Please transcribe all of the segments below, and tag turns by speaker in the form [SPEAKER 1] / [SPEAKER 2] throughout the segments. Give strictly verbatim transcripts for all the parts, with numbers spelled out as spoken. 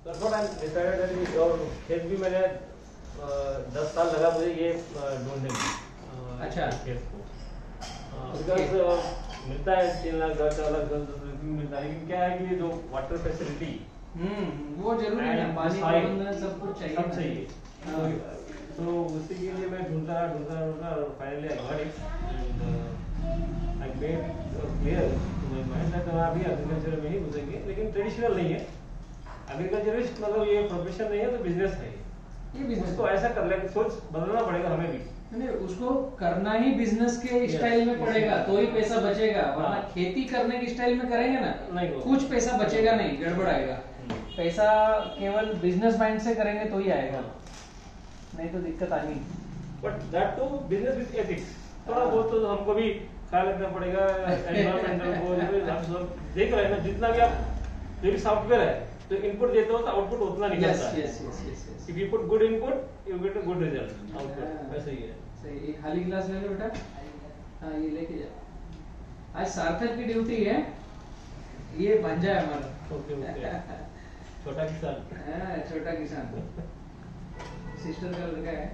[SPEAKER 1] और खेत भी मैंने दस साल लगा मुझे ये ढूंढने में। अच्छा खेत को बिकॉज मिलता है तीन लाख दस लाख दस दस मिलता है, लेकिन क्या है कि जो वाटर फैसिलिटी
[SPEAKER 2] हम्म वो जरूरी है, पानी प्रबंधन सब कुछ चाहिए,
[SPEAKER 1] सब चाहिए। तो उसी के लिए मैं ढूंढता रहा ढूंढता रहा ढूंढता रहा finally I got it. I made clear to my mind that हम अभी एग्रीकल्चर में ही घुसेंगे, लेकिन ट्रेडिशनल नहीं है। एग्रीकल्चरिस्ट मतलब ये प्रोफेशन नहीं है, तो बिजनेस है ये बिजनेस। उसको ऐसा कर ले, सोच बदलना पड़ेगा हमें भी।
[SPEAKER 2] नहीं, उसको करना ही बिजनेस के स्टाइल में पड़ेगा तो ही पैसा बचेगा, वरना खेती करने के स्टाइल में करेंगे ना नहीं, कुछ पैसा बचेगा नहीं, गड़बड़ आएगा। पैसा केवल बिजनेस माइंड से करेंगे तो ही आएगा, नहीं तो दिक्कत आनी।
[SPEAKER 1] But that to business with ethics, थोड़ा बहुत तो हमको भी ख्याल रखना पड़ेगा। एनवायरमेंटल को हम सब देख रहे हैं ना, जितना भी आप जो भी सॉफ्टवेयर है तो इनपुट देते हो तो आउटपुट उतना निकलता है।
[SPEAKER 2] Yes yes yes yes.
[SPEAKER 1] If you put good input you get a good result output. वैसे ही है।
[SPEAKER 2] सही, एक खाली गिलास ले लो बेटा। हाँ ये लेके जा। आज सार्थक की ड्यूटी है, ये बन जाए हमारा।
[SPEAKER 1] Okay okay. छोटा किसान।
[SPEAKER 2] हाँ छोटा किसान। सिस्टर का लड़का है।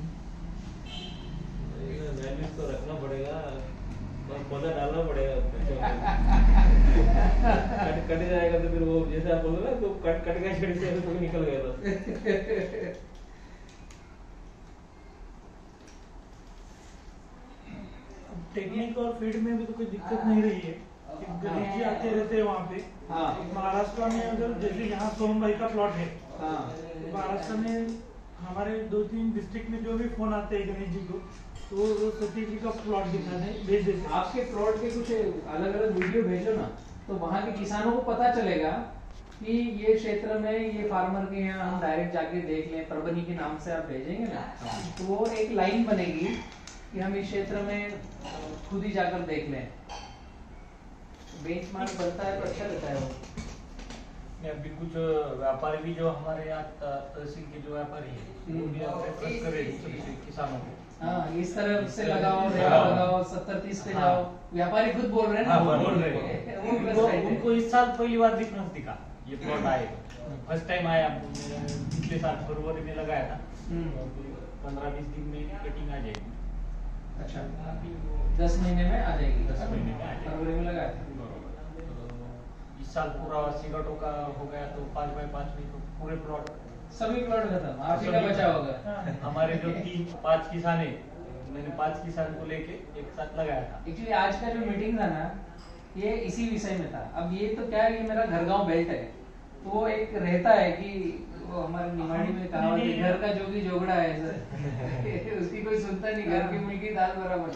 [SPEAKER 1] वैल्यूज तो रखना पड़ेगा, बस पौधा डालना पड़ेगा। कट कट जाएगा तो फिर वो जैसे आप बोल रहे ना, तो कट कट गया छड़ी से तो निकल गया बस।
[SPEAKER 3] टेक्निक और फील्ड में भी तो कोई दिक्कत नहीं रही है, गणेश जी आते रहते हैं वहाँ पे। हाँ। महाराष्ट्र में अगर जैसे यहाँ सोमभाई का प्लॉट है, हाँ। महाराष्ट्र में हमारे दो तीन डिस्ट्रिक्ट में जो भी फोन आते हैं गणेश जी को, तो वो सतीश जी का प्लॉट दिखाने भेज देते।
[SPEAKER 2] आपके प्लॉट के कुछ अलग अलग वीडियो भेजो ना, तो वहाँ के किसानों को पता चलेगा कि ये क्षेत्र में ये फार्मर के यहाँ हम डायरेक्ट जाके देख लें। परभनी के नाम से आप भेजेंगे ना, तो वो एक लाइन बनेगी कि हम इस क्षेत्र में खुद ही जाकर देख लें। बेंचमार्क बनता है तो अच्छा रहता है वो।
[SPEAKER 1] अभी कुछ व्यापारी भी जो हमारे यहाँ तहसील के जो व्यापारी है वो भी प्रेफर करें किसानों को।
[SPEAKER 2] हाँ इस तरह से लगाओ, लगाओ, सत्तर तीस पे जाओ। व्यापारी खुद बोल रहे हैं ना,
[SPEAKER 1] बोल रहे हैं। उनको इस साल पहली बार डिफरेंस दिखा, ये प्लॉट आए फर्स्ट टाइम आया। पिछले साल फरवरी में लगाया था, पंद्रह बीस दिन में कटिंग आ जाएगी।
[SPEAKER 2] अच्छा दस महीने में आ जाएगी।
[SPEAKER 1] दस महीने में
[SPEAKER 2] फरवरी में लगाया था।
[SPEAKER 1] इस साल पूरा सिगटो का हो गया तो पाँच बाई पाँच में तो पूरे प्लॉट
[SPEAKER 2] सभी प्लॉट खत्म, आप ही का बचा होगा।
[SPEAKER 1] हमारे जो तीन पांच किसान है, मैंने पांच किसान को लेके एक साथ लगाया था।
[SPEAKER 2] एक्चुअली आज का जो मीटिंग था ना, ये इसी विषय में था। अब ये तो क्या है, ये मेरा घर गांव बेल्ट है, तो वो एक रहता है कि वो हमारे निमाड़ी में कहा कि घर का जोगी जोगड़ा है सर। उसकी कोई सुनता नहीं, घर की मुर्गी दाल बराबर।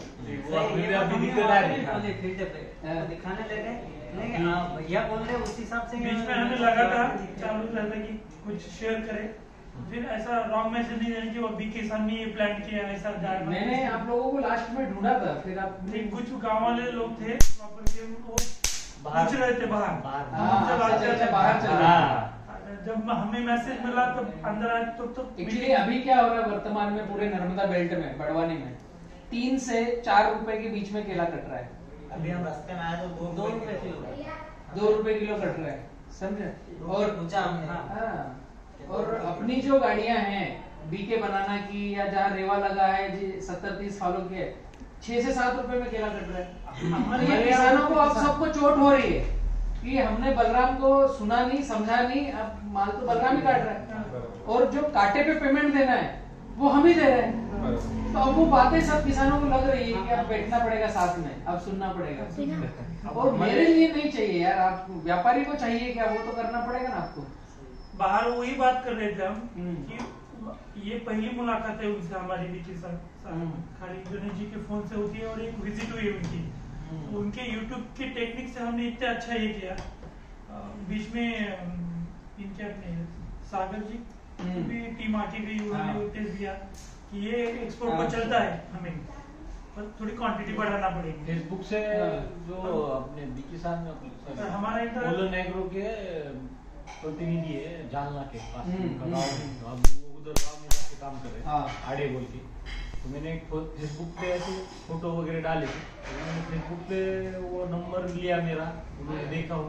[SPEAKER 4] दिखाने लगे भैया बोल रहे उस हिसाब से
[SPEAKER 3] बीच में हमें लगा था चालू रहता कि कुछ शेयर करे, फिर ऐसा रॉन्ग मैसेज नहीं देने की वो बी किसान ने ये प्लान किया ऐसा जाए।
[SPEAKER 2] मैंने आप लोगों को लास्ट में ढूंढा था, फिर आप
[SPEAKER 3] कुछ गांव वाले लोग थे प्रॉपर के, वो पूछ रहे थे बाहर बाहर बाहर चल। जब हमें मैसेज मिला तो अंदर आए तो तो
[SPEAKER 2] एक्चुअली अभी क्या हो रहा है वर्तमान में पूरे नर्मदा बेल्ट में, बड़वानी में तीन से चार रुपए के बीच में केला कट रहा है।
[SPEAKER 4] अभी हम रास्ते में आए तो दो रुपए किलो
[SPEAKER 2] दो रुपए किलो कट रहा है, समझे। और
[SPEAKER 4] पूछा हमने।
[SPEAKER 2] हाँ, और अपनी जो गाड़ियां हैं बीके बनाना की या जहाँ रेवा लगा है जी सत्तर तीस फॉलो के, छह से सात रुपए में केला कट रहा है। हमारे किसानों को अब सबको चोट हो रही है कि हमने बलराम को सुना नहीं समझा नहीं, अब माल तो बलराम ही काट रहा है और जो कांटे पे पेमेंट देना है वो हम ही दे रहे हैं। तो अब वो बातें सब किसानों को लग रही है कि अब बैठना पड़ेगा साथ में, अब सुनना पड़ेगा। और मेरे लिए नहीं चाहिए यार, आप व्यापारी को चाहिए क्या, वो तो करना पड़ेगा ना आपको।
[SPEAKER 3] बाहर वही बात कर रहे थे हम कि ये पहली मुलाकात है उनसे हमारी भी किसान, खाली गणेश जी के फोन से होती है और एक विजिट हुई उनकी। तो उनके यूट्यूब की टेक्निक से हमने इतना अच्छा ये किया। बीच में इनके अपने सागर जी भी टीम आके गई, उन्होंने टेस्ट दिया कि ये एक्सपोर्ट पर चलता है, हमें पर थोड़ी क्वांटिटी बढ़ाना पड़ेगी।
[SPEAKER 1] फेसबुक से जो अपने बी किसान
[SPEAKER 3] हमारा
[SPEAKER 1] एग्रो के प्रतिनिधि है जालना के पास, उधर गाँव में जाके काम कर रहे हैं आड़े बोल के। तो मैंने फेसबुक पे ऐसे फोटो वगैरह डाले थे, तो मैंने फेसबुक पे वो नंबर लिया मेरा, उन्होंने देखा होगा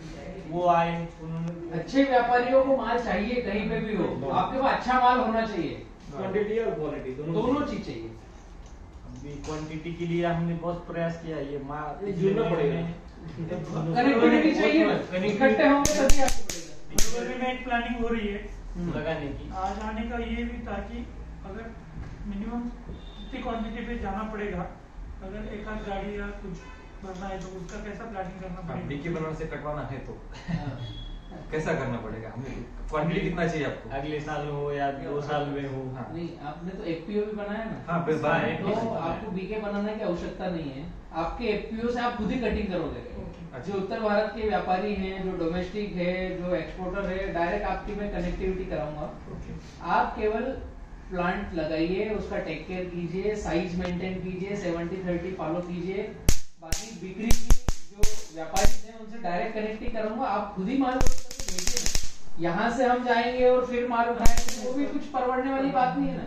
[SPEAKER 5] वो आए, उन्होंने
[SPEAKER 2] अच्छे व्यापारियों को माल चाहिए कहीं पे भी हो, आपके पास अच्छा माल होना चाहिए,
[SPEAKER 1] क्वांटिटी और क्वालिटी
[SPEAKER 2] दोनों चीज चाहिए।
[SPEAKER 5] अभी क्वांटिटी के लिए हमने बहुत प्रयास किया, ये माल
[SPEAKER 1] जुड़ना पड़ेगा,
[SPEAKER 2] कनेक्टिविटी चाहिए ना, इकट्ठे होंगे तभी आपको पड़ेगा।
[SPEAKER 3] फरवरी में एक प्लानिंग हो रही है
[SPEAKER 5] लगाने की।
[SPEAKER 3] आज आने का ये भी था कि अगर मिनिमम कितनी क्वांटिटी पे जाना पड़ेगा, अगर एक आध गाड़ी या कुछ भरना है तो उसका कैसा प्लानिंग करना पड़ेगा।
[SPEAKER 6] बीके बनाने से कटवाना है तो कैसा करना पड़ेगा, हमें क्वांटिटी कितना चाहिए आपको?
[SPEAKER 5] अगले साल हो या दो साल में हो।
[SPEAKER 6] हाँ।
[SPEAKER 2] नहीं, आपने तो एफपीओ भी बनाया ना,
[SPEAKER 6] हाँ, बस बनाया है।
[SPEAKER 2] तो आपको बीके बनाने की आवश्यकता नहीं है, आपके एफपीओ से आप खुद ही कटिंग करोगे। जो उत्तर भारत के व्यापारी हैं, जो डोमेस्टिक है, जो एक्सपोर्टर है, डायरेक्ट आपकी मैं कनेक्टिविटी कराऊंगा। आप केवल प्लांट लगाइए, उसका टेक केयर कीजिए, साइज मेंटेन कीजिए, सेवेंटी थर्टी फॉलो कीजिए, बाकी बिक्री की जो व्यापारी हैं उनसे डायरेक्ट कनेक्टिंग कराऊंगा। आप खुद ही माल भेजिए ना, यहाँ से हम जाएंगे और फिर माल उठाएंगे, वो भी कुछ परवड़ने वाली बात नहीं है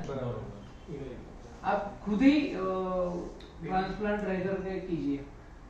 [SPEAKER 2] ना। आप खुद ही ट्रांसप्लांट रह करके कीजिए।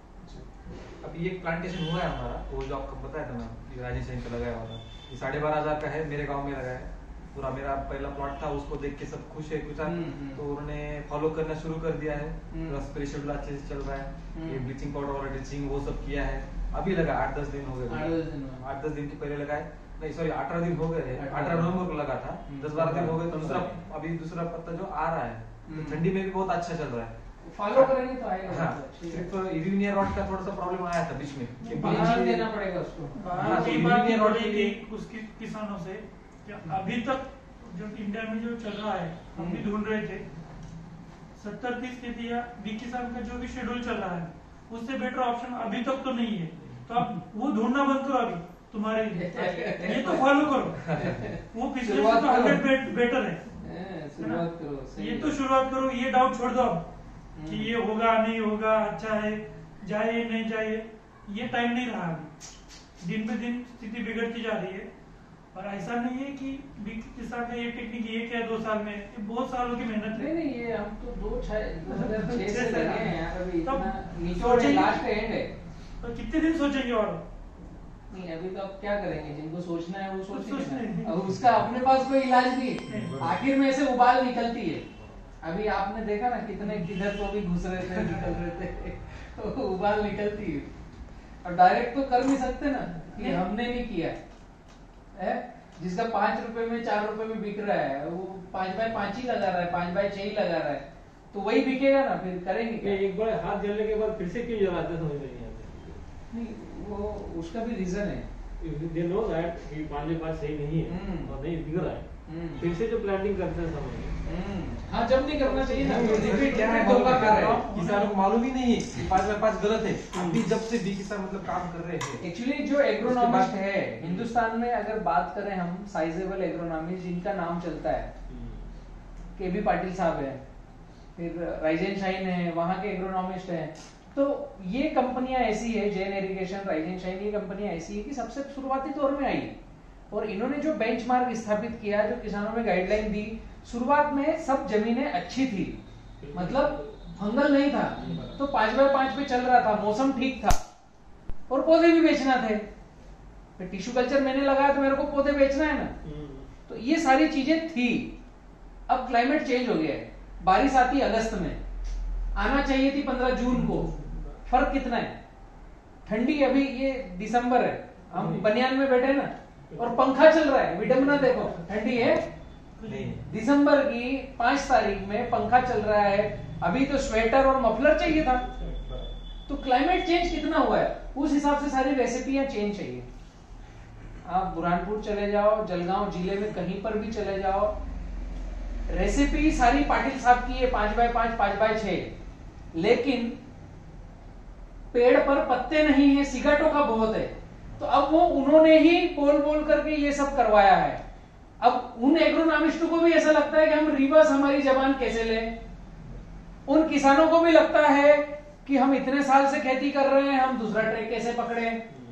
[SPEAKER 6] अभी एक प्लांटेशन हुआ है हमारा, वो जो आपको बताया था ना, ये राजेश सिंह का लगाया वाला, ये साढ़े बारह हजार का है, मेरे गांव में लगा है पूरा। मेरा पहला प्लॉट था, उसको देख के सब खुश है, कुछ तो उन्होंने फॉलो करना शुरू कर दिया है, पूरा स्प्रे शेड्यूल अच्छे से चल रहा है, ये ब्लीचिंग पाउडर वाला ड्रिचिंग वो सब किया है। अभी लगा आठ दस दिन हो गए, आठ दस दिन के पहले लगाए, नहीं सॉरी अठारह दिन हो गए, अठारह नवंबर को लगा था, दस बारह दिन हो गए। दूसरा अभी दूसरा पत्ता जो आ रहा है, ठंडी में भी बहुत अच्छा चल रहा है,
[SPEAKER 2] फॉलो करेंगे तो आएगा।
[SPEAKER 6] हाँ, सिर्फ इरिनियर रॉड का थोड़ा सा प्रॉब्लम आया था बीच में,
[SPEAKER 2] ध्यान देना पड़ेगा उसको।
[SPEAKER 6] हाँ,
[SPEAKER 3] बात
[SPEAKER 6] तो
[SPEAKER 3] ये बात
[SPEAKER 6] यूनियन
[SPEAKER 3] हो
[SPEAKER 6] और
[SPEAKER 3] रही
[SPEAKER 6] के लिए-
[SPEAKER 3] थी उसकी किसानों से कि अभी तक जो इंडिया में जो चल रहा है, हम भी ढूंढ रहे थे सत्तर तीस के दिया बी किसान का जो भी शेड्यूल चल रहा है, उससे बेटर ऑप्शन अभी तक तो नहीं है। तो आप वो ढूंढना बंद करो अभी तुम्हारे लिए, ये तो फॉलो करो, वो पिछले से तो हंड्रेड बेटर है।
[SPEAKER 2] शुरुआत करो, सही
[SPEAKER 3] ये तो
[SPEAKER 2] है।
[SPEAKER 3] शुरुआत करो, ये डाउट छोड़ दो अब कि ये होगा नहीं होगा, अच्छा है जाए नहीं जाए, ये टाइम नहीं रहा अभी। दिन पे दिन स्थिति बिगड़ती जा रही है, और ऐसा नहीं है कि किसान का ये टेक्निक ये क्या दो साल में, ये बहुत सालों की मेहनत
[SPEAKER 2] नहीं
[SPEAKER 3] है।
[SPEAKER 2] नहीं, ये हम तो दो छह दो हजार छह से लगे हैं यार, अभी
[SPEAKER 3] तब
[SPEAKER 2] इतना निचोड़ है, लास्ट एंड है।
[SPEAKER 3] तो कितने दिन सोचेंगे और
[SPEAKER 2] नहीं, अभी तो अब क्या करेंगे, जिनको सोचना है वो
[SPEAKER 3] सोचने
[SPEAKER 2] सोचेंगे
[SPEAKER 3] हैं।
[SPEAKER 2] ना। अब उसका अपने पास कोई इलाज नहीं, आखिर में से उबाल निकलती है। अभी आपने देखा ना कितने किधर तो भी घुस रहे थे, निकल रहे थे, तो उबाल निकलती है। और डायरेक्ट तो कर नहीं सकते ना कि हमने नहीं किया है। जिसका पांच रुपए में चार रुपए में बिक रहा है, वो पांच बाय पांच ही लगा रहा है, पांच बाय छह ही लगा रहा है, तो वही बिकेगा ना, फिर करेंगे क्या?
[SPEAKER 1] एक बार हाथ जलने के बाद फिर से क्यों जलाते हैं, समझ नहीं आता।
[SPEAKER 2] नहीं, वो उसका भी रीजन है।
[SPEAKER 1] दे नो दैट कि पांच बाय पांच सही नहीं है
[SPEAKER 2] हम्म।
[SPEAKER 1] और नहीं दिख रहा है,
[SPEAKER 2] हम्म।
[SPEAKER 1] फिर से जो प्लांटिंग करते हैं समझ
[SPEAKER 2] हाँ, जब नहीं करना चाहिए ना,
[SPEAKER 6] नहीं,
[SPEAKER 2] रिपीट
[SPEAKER 6] देखिए, क्या है,
[SPEAKER 2] रिपीट धोखा कर रहे हैं।
[SPEAKER 6] किसानों को मालूम ही नहीं है कि पाँच बाय पाँच गलत है। अभी जब से बी किसान मतलब काम कर रहे हैं,
[SPEAKER 2] एक्चुअली जो एग्रोनॉमिस्ट है हिंदुस्तान में, अगर बात करें हम साइजेबल एग्रोनॉमिस्ट जिनका नाम चलता है, के बी पाटिल साहब है, फिर राइजेन शाइन है, वहां के एग्रोनॉमिस्ट हैं। तो ये कंपनियां ऐसी है, जैन इरिगेशन, राइजेन शाइन, ये कंपनियां ऐसी है कि सबसे शुरुआती दौर में आई, और इन्होंने जो बेंचमार्क स्थापित किया, जो किसानों में गाइडलाइन दी, शुरुआत में सब जमीनें अच्छी थी, मतलब फंगल नहीं था, तो पांच बाय पांच पे चल रहा था, मौसम ठीक था, और पौधे भी बेचना थे। फिर टिश्यू कल्चर मैंने लगाया तो मेरे को पौधे बेचना है ना, तो ये सारी चीजें थी। अब क्लाइमेट चेंज हो गया है, बारिश आती अगस्त में, आना चाहिए थी पंद्रह जून को, फर्क कितना है? ठंडी अभी ये दिसंबर है, हम बनियान में बैठे ना, और पंखा चल रहा है, विडंबना देखो, ठंडी है
[SPEAKER 6] नहीं
[SPEAKER 2] दिसंबर की पांच तारीख में पंखा चल रहा है, अभी तो स्वेटर और मफलर चाहिए था। तो क्लाइमेट चेंज कितना हुआ है, उस हिसाब से सारी रेसिपियां चेंज चाहिए। आप बुरहानपुर चले जाओ, जलगांव जिले में कहीं पर भी चले जाओ, रेसिपी सारी पाटिल साहब की है, पांच बाय पांच, पांच बाय छह, लेकिन पेड़ पर पत्ते नहीं है, सिगाटों का बहुत है। तो अब वो उन्होंने ही बोल बोल करके ये सब करवाया है। अब उन एग्रोनॉमिस्टों को भी ऐसा लगता है कि हम रिवर्स हमारी जबान कैसे लें, उन किसानों को भी लगता है कि हम इतने साल से खेती कर रहे हैं, हम दूसरा ट्रैक कैसे पकड़े।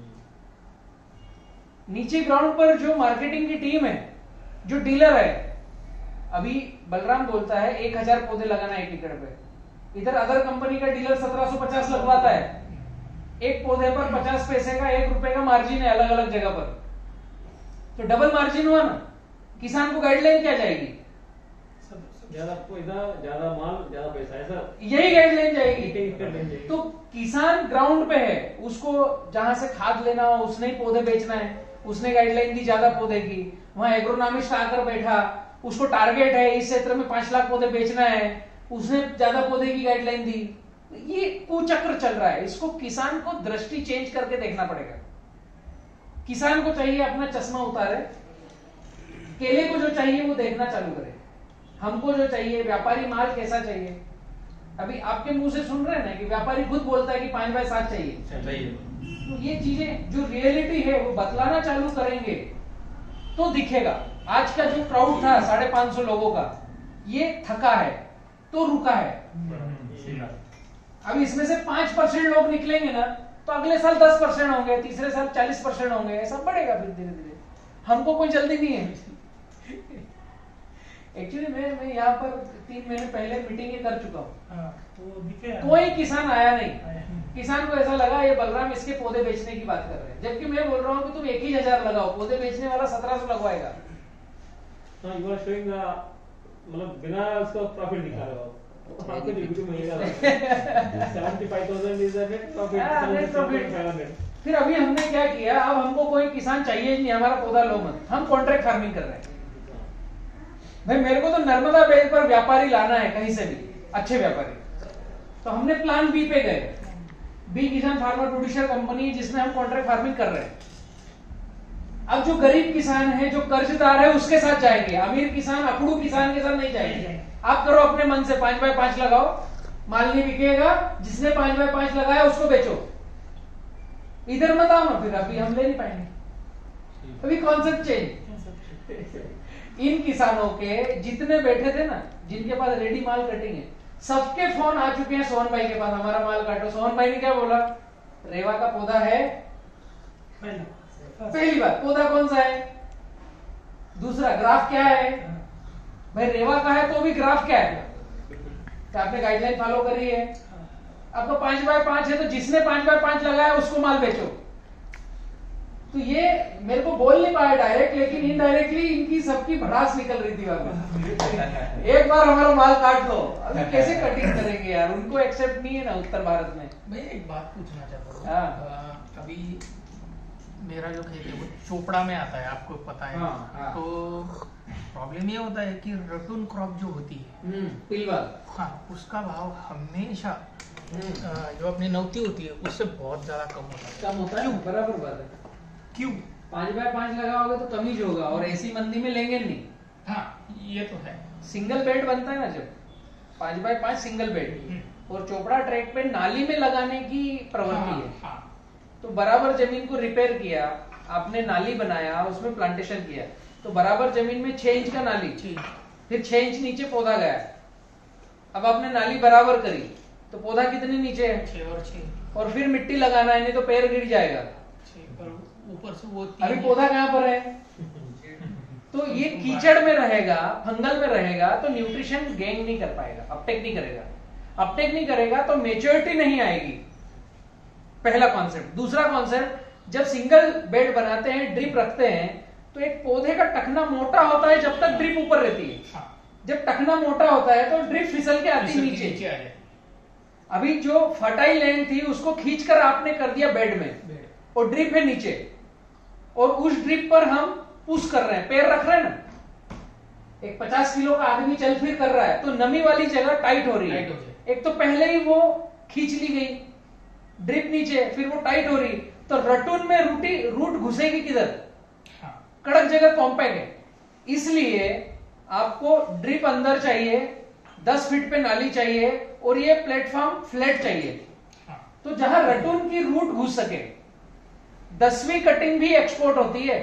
[SPEAKER 2] नीचे ग्राउंड पर जो मार्केटिंग की टीम है, जो डीलर है, अभी बलराम बोलता है एक हजार पौधे लगाना एक एकड़ पे, इधर अदर कंपनी का डीलर सत्रह सौ पचास लगवाता है, एक पौधे पर पचास पैसे का एक रुपए का मार्जिन है अलग अलग जगह पर, तो डबल मार्जिन हुआ ना। किसान को गाइडलाइन क्या जाएगी?
[SPEAKER 1] ज्यादा पैसा ज्यादा माल ज्यादा पैसा, ऐसा
[SPEAKER 2] यही गाइडलाइन जाएगी।
[SPEAKER 1] जाएगी।
[SPEAKER 2] तो किसान ग्राउंड पे है, उसको जहां से खाद लेना हो उसने ही पौधे बेचना है, उसने गाइडलाइन दी ज्यादा पौधे की। वहां एग्रोनॉमिस्ट आकर बैठा, उसको टारगेट है इस क्षेत्र में पांच लाख पौधे बेचना है, उसने ज्यादा पौधे की गाइडलाइन दी। ये कुचक्र चल रहा है, इसको किसान को दृष्टि चेंज करके देखना पड़ेगा। किसान को चाहिए अपना चश्मा उतारे, केले को जो चाहिए वो देखना चालू करे, हमको जो चाहिए व्यापारी माल कैसा चाहिए। अभी आपके मुंह से सुन रहे हैं ना कि व्यापारी खुद बोलता है कि पांच बाय सात चाहिए
[SPEAKER 6] चाहिए।
[SPEAKER 2] तो ये चीजें जो रियलिटी है वो बतलाना चालू करेंगे तो दिखेगा। आज का जो क्राउड था साढ़े पांच सौ लोगों का, ये थका है तो रुका है। अब इसमें से पांच परसेंट लोग निकलेंगे ना तो अगले साल दस परसेंट होंगे, तीसरे साल चालीस परसेंट होंगे, ऐसा बढ़ेगा फिर धीरे धीरे। हमको कोई जल्दी नहीं है। एक्चुअली मैं मैं यहाँ पर तीन महीने पहले मीटिंग कर चुका हूँ,
[SPEAKER 3] तो
[SPEAKER 2] कोई किसान आया नहीं। किसान को ऐसा लगा ये बलराम इसके पौधे बेचने की बात कर रहे हैं, जबकि मैं बोल रहा हूँ कि तुम एक ही हजार लगाओ, पौधे बेचने वाला सत्रह सौ लगवाएगा।
[SPEAKER 1] हाँ, you are showing the, मतलब बिना उसका प्रॉफिट दिखा रहे हो आपको डिब्यूटी मिलेगा seventy five thousand is the net profit.
[SPEAKER 2] हाँ, net profit। फिर अभी हमने क्या किया, अब हमको कोई किसान चाहिए नहीं, हमारा पौधा लो मत, हम कॉन्ट्रैक्ट फार्मिंग कर रहे हैं। भाई मेरे को तो नर्मदा बेल पर व्यापारी लाना है कहीं से भी, अच्छे व्यापारी, तो हमने प्लान बी पे गए। बी किसान फार्मर प्रोड्यूसर कंपनी जिसमें हम कॉन्ट्रैक्ट फार्मिंग कर रहे हैं। अब जो गरीब किसान है, जो कर्जदार है, उसके साथ जाएंगे। अमीर किसान अकड़ू किसान के साथ नहीं जाएंगे। आप करो अपने मन से पांच बाय पांच लगाओ, माल नहीं बिकेगा, जिसने पांच बाय पांच लगाया उसको बेचो। इधर मत आओ ना, फिर अभी हम ले नहीं पाएंगे। अभी कॉन्सेप्ट चेंज। इन किसानों के जितने बैठे थे ना, जिनके पास रेडी माल कटिंग है, सबके फोन आ चुके हैं सोहन भाई के पास, हमारा माल काटो। सोहन भाई ने क्या बोला, रेवा का पौधा है, पहली बात पौधा कौन सा है, दूसरा ग्राफ क्या है। भाई रेवा का है तो भी ग्राफ क्या है, तो आपने गाइडलाइन फॉलो करी है। अब तो पांच बाय पांच है तो जिसने पांच बाय पांच लगाया उसको माल बेचो। तो ये मेरे को बोल नहीं पाया डायरेक्ट, लेकिन इनडायरेक्टली इनकी सबकी भड़ास निकल रही थी वहां। एक बार हमारा माल काट लो, अभी कैसे कटिंग करेंगे यार, उनको एक्सेप्ट नहीं है ना उत्तर भारत में।
[SPEAKER 7] मैं एक बात पूछना चाहता हूँ।
[SPEAKER 2] हाँ।
[SPEAKER 7] अभी मेरा जो खेत है वो चोपड़ा में आता है, आपको पता है।
[SPEAKER 2] हाँ, हाँ।
[SPEAKER 7] तो प्रॉब्लम ये होता है कि रटून क्रॉप जो होती है,
[SPEAKER 2] पिलवाल,
[SPEAKER 7] हाँ, उसका भाव हमेशा जो अपनी नौती होती है उससे बहुत ज्यादा कम होता है।
[SPEAKER 2] कम होता है, बराबर बात है।
[SPEAKER 7] क्यों?
[SPEAKER 2] पांच बाय पांच लगाओगे तो कम ही होगा, और ऐसी मंदी में लेंगे नहीं।
[SPEAKER 7] हाँ, ये तो है।
[SPEAKER 2] सिंगल बेड बनता है ना, जब पांच बाय पांच सिंगल बेड, और चोपड़ा ट्रैक पे नाली में लगाने की प्रवृत्ति
[SPEAKER 7] हाँ,
[SPEAKER 2] है।
[SPEAKER 7] हाँ।
[SPEAKER 2] तो बराबर जमीन को रिपेयर किया, आपने नाली बनाया, उसमें प्लांटेशन किया, तो बराबर जमीन में छह इंच का नाली, फिर छह इंच नीचे पौधा गया। अब आपने नाली बराबर करी तो पौधा कितने नीचे है,
[SPEAKER 7] छह और छह,
[SPEAKER 2] और फिर मिट्टी लगाना है, नहीं तो पैर गिर जाएगा।
[SPEAKER 7] ऊपर से वो
[SPEAKER 2] अभी पौधा कहाँ पर है, तो ये कीचड़ में रहेगा, फंगल में रहेगा, तो न्यूट्रिशन गेन नहीं कर पाएगा, अपटेक नहीं करेगा। अपटेक नहीं करेगा तो मेच्योरिटी नहीं आएगी, पहला कॉन्सेप्ट। दूसरा कॉन्सेप्ट, जब सिंगल बेड बनाते हैं, ड्रिप रखते हैं, तो एक पौधे का टखना मोटा होता है जब तक ड्रिप ऊपर रहती है।
[SPEAKER 7] हाँ।
[SPEAKER 2] जब टखना मोटा होता है तो ड्रिप फिसल के आती नीचे।
[SPEAKER 7] नीचे आ जाए।
[SPEAKER 2] अभी जो फर्टाइल लैंड थी उसको खींचकर आपने कर दिया बेड में, और ड्रिप है नीचे, और उस ड्रिप पर हम पुश कर रहे हैं, पैर रख रहे हैं ना। एक पचास किलो का आदमी चल फिर कर रहा है तो नमी वाली जगह टाइट हो रही है। एक तो पहले ही वो खींच ली गई, ड्रिप नीचे, फिर वो टाइट हो रही, तो रटून में रूटी रूट घुसेगी किधर, कड़क जगह कॉम्पैक्ट है। इसलिए आपको ड्रिप अंदर चाहिए, दस फीट पे नाली चाहिए, और ये प्लेटफॉर्म फ्लैट चाहिए। तो जहां रटून की रूट घुस सके। दसवीं कटिंग भी एक्सपोर्ट होती है,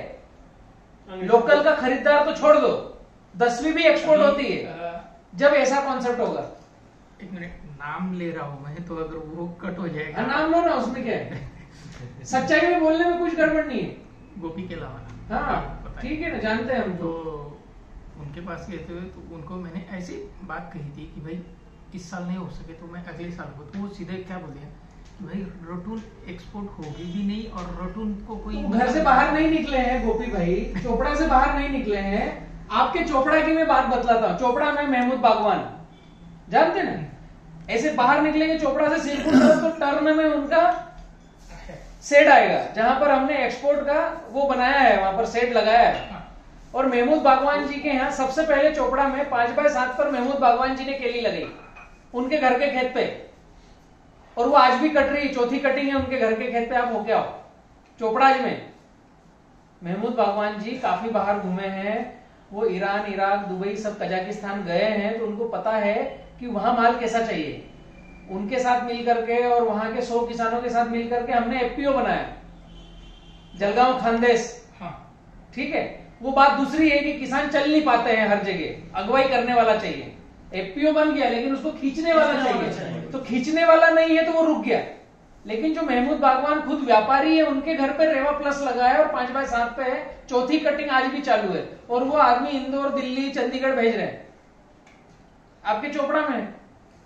[SPEAKER 2] लोकल का खरीदार तो छोड़ दो, दसवीं भी एक्सपोर्ट होती है जब ऐसा कॉन्सेप्ट होगा।
[SPEAKER 7] एक मिनट, नाम ले रहा हूं मैं, तो अगर वो कट हो जाएगा।
[SPEAKER 2] हाँ, नाम लो ना, उसमें क्या है, सच्चाई में बोलने में कुछ गड़बड़ नहीं है।
[SPEAKER 7] गोपी के अलावा,
[SPEAKER 2] हाँ ठीक है ना, जानते हैं हम।
[SPEAKER 7] तो उनके पास गए थे तो उनको मैंने ऐसी बात कही थी कि भाई इस साल नहीं हो सके तो मैं अगले साल को, तो वो सीधे क्या बोलते हैं कि भाई रोटून एक्सपोर्ट होगी भी नहीं और रोटून को कोई
[SPEAKER 2] तो घर से बाहर नहीं निकले हैं गोपी भाई, चोपड़ा से बाहर नहीं निकले हैं। आपके चोपड़ा की मैं बात बतलाता हूँ। चोपड़ा में महमूद बागवान जानते ना, ऐसे बाहर निकलेंगे चोपड़ा से सिरपुर तरफ तो टर्न में उनका शेड आएगा जहां पर हमने एक्सपोर्ट का वो बनाया है, वहां पर शेड लगाया है। और महमूद बागवान जी के यहाँ सबसे पहले चोपड़ा में पांच बाय सात पर महमूद बागवान जी ने केली लगाई उनके घर के खेत पे, और वो आज भी कट रही, चौथी कटिंग है उनके घर के खेत पे। आप होके आओ चोपड़ाज में। महमूद बागवान जी काफी बाहर घूमे हैं, वो ईरान, इराक, दुबई, सब कजाकिस्तान गए हैं, तो उनको पता है कि वहां माल कैसा चाहिए। उनके साथ मिल करके और वहां के सौ किसानों के साथ मिल करके हमने एफपीओ बनाया, जलगांव खानदेश। ठीक है, वो बात दूसरी है कि किसान चल नहीं पाते हैं हर जगह, अगुवाई करने वाला चाहिए। एफपीओ बन गया लेकिन उसको खींचने वाला चाहिए, तो खींचने वाला नहीं है तो वो रुक गया। लेकिन जो महमूद बागवान खुद व्यापारी है, उनके घर पे रेवा प्लस लगा है और पांच बाय सात पे है, चौथी कटिंग आज भी चालू है, और वो आदमी इंदौर, दिल्ली, चंडीगढ़ भेज रहे हैं, आपके चोपड़ा में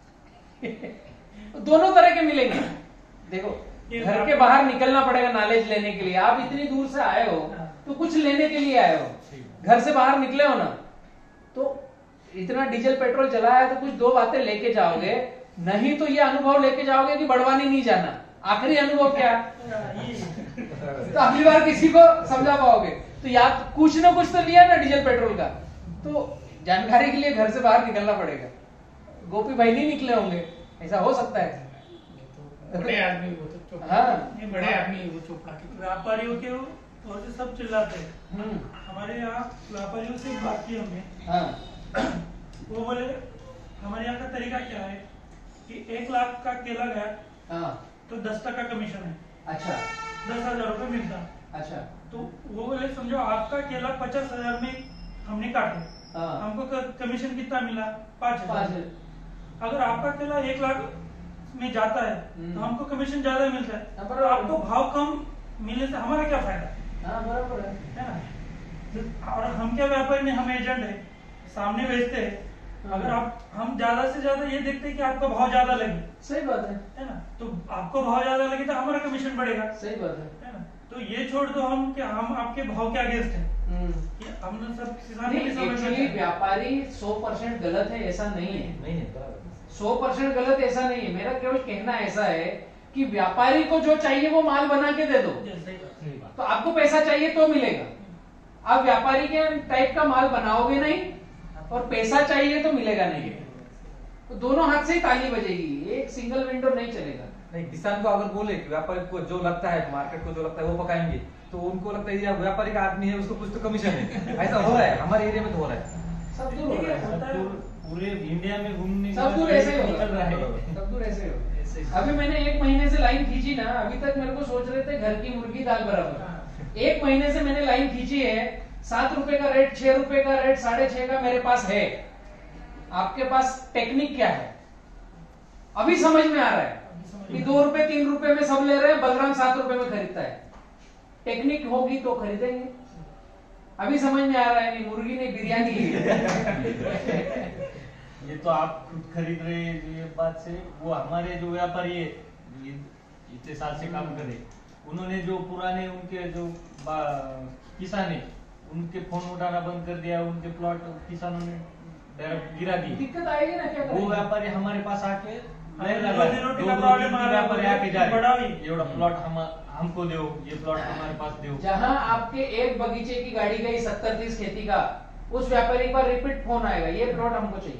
[SPEAKER 2] दोनों तरह के मिलेंगे। देखो, घर के बाहर निकलना पड़ेगा नॉलेज लेने के लिए। आप इतनी दूर से आए हो तो कुछ लेने के लिए आए हो, घर से बाहर निकले हो ना, तो इतना डीजल पेट्रोल जलाया तो कुछ दो बातें लेके जाओगे, नहीं तो ये अनुभव लेके जाओगे कि बड़वानी नहीं जाना। आखिरी अनुभव क्या तो अगली बार किसी को समझा पाओगे। तो याद कुछ ना कुछ तो लिया ना डीजल पेट्रोल का, तो जानकारी के लिए घर से बाहर निकलना पड़ेगा। गोपी भाई नहीं निकले होंगे, ऐसा हो सकता है।
[SPEAKER 7] बड़े आदमी वो तो चोपड़ा,
[SPEAKER 3] हाँ।
[SPEAKER 7] ये बड़े आदमी वो चोपड़ा के
[SPEAKER 3] व्यापारियों के और से सब चिल्लाते हैं। हमारे यहाँ व्यापारियों से बात की हमने,
[SPEAKER 2] हाँ।
[SPEAKER 3] वो बोले हमारे यहाँ का तरीका क्या है कि एक लाख का केला गया,
[SPEAKER 2] हाँ।
[SPEAKER 3] तो दस टका कमीशन है।
[SPEAKER 2] अच्छा,
[SPEAKER 3] दस हजार रुपए मिलता।
[SPEAKER 2] अच्छा।
[SPEAKER 3] तो वो बोले समझो आपका केला पचास हजार में हमने काटे,
[SPEAKER 2] हाँ।
[SPEAKER 3] हमको कमीशन कितना मिला? पाँच
[SPEAKER 2] पाँच।
[SPEAKER 3] हजार। अगर आपका केला एक लाख में जाता है तो हमको कमीशन ज्यादा मिलता है,
[SPEAKER 2] हाँ,
[SPEAKER 3] पर आपको भाव कम मिलने से हमारा क्या फायदा?
[SPEAKER 2] हाँ, बराबर है।
[SPEAKER 3] है ना? और हम क्या व्यापारी नहीं, हम एजेंट है, सामने बेचते हैं। अगर आप हम ज्यादा से ज्यादा ये देखते हैं कि आपका भाव ज्यादा लगे,
[SPEAKER 2] सही बात है,
[SPEAKER 3] है ना? तो आपको भाव ज्यादा लगे तो हमारा कमीशन बढ़ेगा,
[SPEAKER 2] सही बात है,
[SPEAKER 3] है ना? तो ये छोड़ दो हम क्या हम आपके भाव के अगेंस्ट है। ये हमने सब किसान
[SPEAKER 2] नहीं, एक्चुअली व्यापारी सौ परसेंट गलत है ऐसा नहीं है,
[SPEAKER 6] नहीं है,
[SPEAKER 2] सौ परसेंट गलत ऐसा नहीं है। मेरा केवल कहना ऐसा है कि व्यापारी को जो चाहिए वो माल बना के दे दो, तो आपको पैसा चाहिए तो मिलेगा। आप व्यापारी के टाइप का माल बनाओगे नहीं और पैसा चाहिए तो मिलेगा नहीं, तो दोनों हाथ से ही ताली बजेगी, एक सिंगल विंडो नहीं चलेगा।
[SPEAKER 6] नहीं, किसान को अगर बोले कि व्यापारी को जो लगता है, मार्केट को जो लगता है वो पकाएंगे, तो उनको लगता है यार व्यापारी का आदमी है, उसको कुछ तो कमीशन है। ऐसा हो रहा है हमारे एरिया में, तो हो रहा है
[SPEAKER 2] सब दूर हो रहा है,
[SPEAKER 5] पूरे इंडिया में घूमने
[SPEAKER 2] सब दूर ऐसे ही
[SPEAKER 5] चल रहा है,
[SPEAKER 2] सब दूर ऐसे हो। अभी मैंने एक महीने से लाइन खींची ना, अभी तक मेरे को सोच रहे थे घर की मुर्गी दाल बराबर। एक महीने से मैंने लाइन खींची है, सात रुपए का रेट, छह रुपए का रेट, साढ़े छह का मेरे पास है। आपके पास टेक्निक क्या है अभी समझ में आ रहा है कि दो रुपए तीन रुपए में सब ले रहे हैं, बलराम सात रुपए में खरीदता है। टेक्निक होगी तो खरीदेंगे, अभी समझ में आ रहा है, नहीं मुर्गी नहीं बिरयानी
[SPEAKER 5] ये तो आप खुद खरीद रहे हैं ये बात से, वो हमारे जो व्यापारी है इतने साल से काम करे, उन्होंने जो पुराने उनके जो किसान है उनके फोन उठाना बंद कर दिया, उनके प्लॉट किसानों ने डायरेक्ट गिरा दिए।
[SPEAKER 2] दिक्कत आएगी ना, क्या
[SPEAKER 5] वो व्यापारी हमारे पास आके एवढा प्लॉट हम हमको दो, ये प्लॉट हमारे पास दो।
[SPEAKER 2] जहां आपके एक बगीचे की गाड़ी गई सत्तर तीस खेती का, उस व्यापारी पर रिपीट फोन आएगा, ये प्लॉट हमको चाहिए।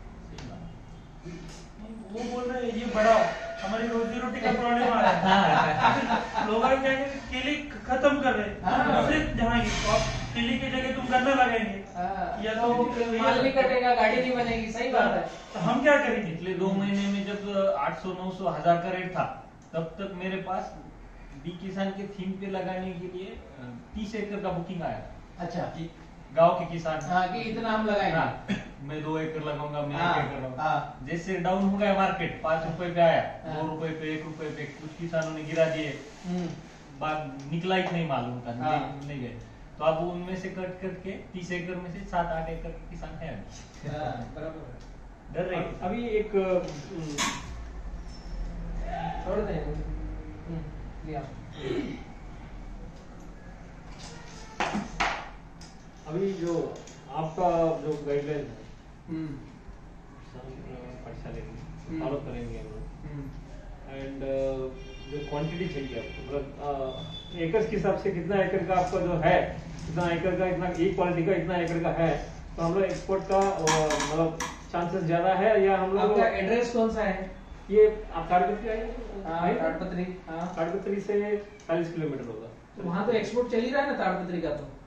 [SPEAKER 3] वो बोल रहे हैं ये बढ़ाओ, हमारी रोजी रोटी का प्रॉब्लम आ रहा है। लोग क्या केली खत्म कर रहे हैं, दूसरे जहाँ केली की जगह तुम गन्ना लगाएंगे
[SPEAKER 2] या तो माल नहीं कटेगा, गाड़ी नहीं बनेगी, सही बात है।
[SPEAKER 3] तो हम क्या करेंगे?
[SPEAKER 5] पिछले दो महीने में जब आठ सौ नौ सौ हजार का रेट था, तब तक मेरे पास बी किसान के थीम पे लगाने के लिए तीस एकड़ का बुकिंग आया।
[SPEAKER 2] अच्छा,
[SPEAKER 5] गांव के किसान,
[SPEAKER 2] हाँ, कि इतना हम लगाएंगे।
[SPEAKER 5] हाँ, मैं दो एकड़ लगाऊंगा, मैं
[SPEAKER 2] हाँ,
[SPEAKER 5] एक एकड़ लगाऊंगा।
[SPEAKER 2] हाँ।
[SPEAKER 5] जैसे डाउन हो गया मार्केट, पांच रुपए पे आया, दो रुपए पे, एक रुपए पे, कुछ किसानों ने गिरा दिए, बात निकला ही नहीं मालूम था,
[SPEAKER 2] हाँ।
[SPEAKER 5] नहीं, नहीं गए। तो अब उनमें से कट कट के तीस एकड़ में से सात आठ एकड़ किसान है
[SPEAKER 2] बराबर।
[SPEAKER 5] डर रहे।
[SPEAKER 1] अभी एक
[SPEAKER 2] छोड़ दे। हम्म, लिया।
[SPEAKER 1] अभी जो आपका जो गाइडलाइन है
[SPEAKER 2] हम्म,
[SPEAKER 1] परीक्षा लेंगे
[SPEAKER 2] हम्म।
[SPEAKER 1] फॉलो करेंगे हम लोग
[SPEAKER 2] हम्म,
[SPEAKER 1] एंड जो क्वांटिटी चाहिए आपको मतलब एकड़ के हिसाब से कितना एकड़ का आपका जो है इतना एकड़ का इतना एक क्वालिटी का इतना एकड़ का है तो हम लोग एक्सपोर्ट का अ, मतलब चांसेस ज्यादा है या हम लोग
[SPEAKER 2] आपका एड्रेस कौन सा है?
[SPEAKER 1] ये आप ताड़पत्री आए
[SPEAKER 2] हाँ, ताड़पत्री। हाँ,
[SPEAKER 1] ताड़पत्री से चालीस किलोमीटर होगा
[SPEAKER 2] तो वहाँ तो एक्सपोर्ट चल ही रहा है ना ताड़पत्री का,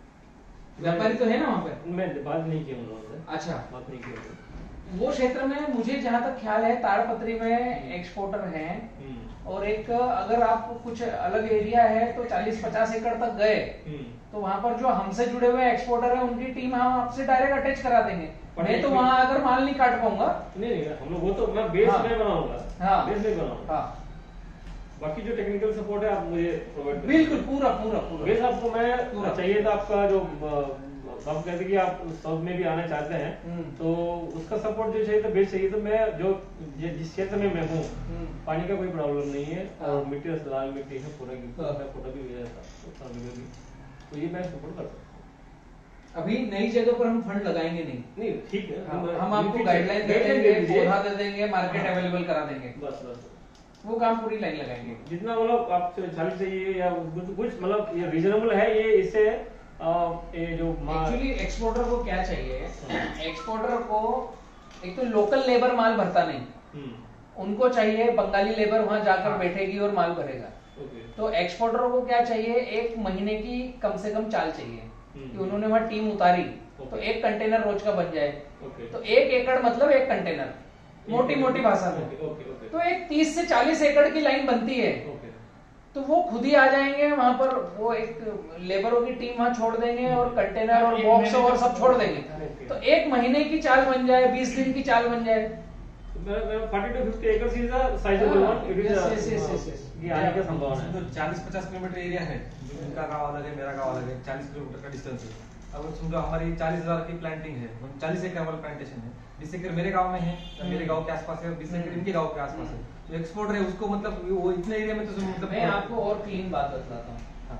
[SPEAKER 2] तो व्यापारी तो है ना वहाँ पे?
[SPEAKER 1] मैं बात नहीं की उन लोगों से
[SPEAKER 2] अच्छा,
[SPEAKER 1] बात नहीं की
[SPEAKER 2] वो क्षेत्र में मुझे जहाँ तक ख्याल है ताड़पत्री में एक्सपोर्टर हैं, और एक अगर आप कुछ अलग एरिया है तो चालीस पचास एकड़ तक गए तो वहाँ पर जो हमसे जुड़े हुए एक्सपोर्टर है उनकी टीम हम आपसे डायरेक्ट अटैच करा देंगे। मैं तो वहाँ अगर माल नहीं काट पाऊंगा।
[SPEAKER 1] नहीं नहीं हम लोग वो तो मैं बेस
[SPEAKER 2] हाँ।
[SPEAKER 1] में बनाऊंगा।
[SPEAKER 2] हाँ।
[SPEAKER 1] बेस में बनाऊंगा।
[SPEAKER 2] हाँ,
[SPEAKER 1] बाकी जो टेक्निकल सपोर्ट है आप मुझे प्रोवाइड करें।
[SPEAKER 2] बिल्कुल पूरा पूरा पूरा
[SPEAKER 1] बेस आपको मैं
[SPEAKER 2] पूरा।
[SPEAKER 1] चाहिए था आपका जो अ, आप कहते कि आप साउथ में भी आना चाहते हैं
[SPEAKER 2] हम्म।
[SPEAKER 1] तो उसका सपोर्ट जो चाहिए था बेस चाहिए तो मैं जो ये जिस क्षेत्र में मैं हूँ
[SPEAKER 2] हम्म।
[SPEAKER 1] पानी का कोई प्रॉब्लम नहीं है
[SPEAKER 2] हाँ।
[SPEAKER 1] और मिट्टी लाल मिट्टी है पूरा की
[SPEAKER 2] हाँ।
[SPEAKER 1] मैं फोटो भी भेजा था वीडियो भी तो ये मैं सपोर्ट कर सकता हूँ।
[SPEAKER 2] अभी नई जगह पर हम फंड लगाएंगे नहीं।
[SPEAKER 1] नहीं ठीक है
[SPEAKER 2] हम
[SPEAKER 1] हम-
[SPEAKER 2] हम आपको
[SPEAKER 1] इनकी
[SPEAKER 2] गाइडलाइन दे
[SPEAKER 1] guideline
[SPEAKER 2] देंगे,
[SPEAKER 1] दीजिए।
[SPEAKER 2] पौधा दे देंगे, मार्केट
[SPEAKER 1] हाँ।
[SPEAKER 2] अवेलेबल करा देंगे,
[SPEAKER 1] बस बस
[SPEAKER 2] वो काम पूरी लाइन लगाएंगे।
[SPEAKER 1] जितना मतलब आप चालीस चाहिए या कुछ कुछ मतलब ये रीजनेबल है ये इससे अ, ये जो मा-
[SPEAKER 2] एक्चुअली एक्सपोर्टर को क्या चाहिए, एक्सपोर्टर को एक तो लोकल लेबर माल भरता नहीं,
[SPEAKER 1] हम्म,
[SPEAKER 2] उनको चाहिए बंगाली लेबर वहां जाकर
[SPEAKER 1] हाँ।
[SPEAKER 2] बैठेगी और माल भरेगा।
[SPEAKER 1] ओके
[SPEAKER 2] तो एक्सपोर्टरों को क्या चाहिए, एक महीने की कम से कम चाल चाहिए
[SPEAKER 1] हम्म।
[SPEAKER 2] कि उन्होंने वहां टीम उतारी तो
[SPEAKER 1] ओके।
[SPEAKER 2] एक कंटेनर रोज का बन जाए।
[SPEAKER 1] ओके
[SPEAKER 2] तो एक एकड़ मतलब एक कंटेनर, मोटी मोटी भाषा में।
[SPEAKER 1] ओके ओके ओके
[SPEAKER 2] तो एक तीस से चालीस एकड़ की लाइन बनती है,
[SPEAKER 1] ओके
[SPEAKER 2] तो वो खुद ही आ जाएंगे वहां पर, वो एक लेबरों की टीम वहां छोड़ देंगे और कंटेनर और
[SPEAKER 3] एक
[SPEAKER 2] बॉक्स
[SPEAKER 3] महीने
[SPEAKER 2] और
[SPEAKER 3] का
[SPEAKER 2] सब छोड़ देंगे।
[SPEAKER 1] ओके।
[SPEAKER 2] तो एक महीने की चाल बन जाए, बीस दिन की चाल बन जाए।
[SPEAKER 1] Forty to fifty acres is a sizeable
[SPEAKER 2] हाँ,
[SPEAKER 1] one it is
[SPEAKER 2] yes, yes, yes, yes, yes.
[SPEAKER 1] ये आने का संभावना है
[SPEAKER 6] तो चालीस पचास किलोमीटर एरिया है, जो इनका गांव अलग है मेरा गांव अलग है, चालीस किलोमीटर का डिस्टेंस है। अब समझो हमारी चालीस हजार की प्लांटिंग है, चालीस एकड़ हमारा प्लांटेशन है, बीस एकड़ मेरे गांव में है या मेरे गांव के आसपास है, बीस एकड़ इनके गांव के आसपास है। जो एक्सपोर्टर है उसको मतलब वो इतने एरिया में तो मतलब
[SPEAKER 2] मैं आपको और क्लीन बात बतलाता हूँ,
[SPEAKER 6] हाँ।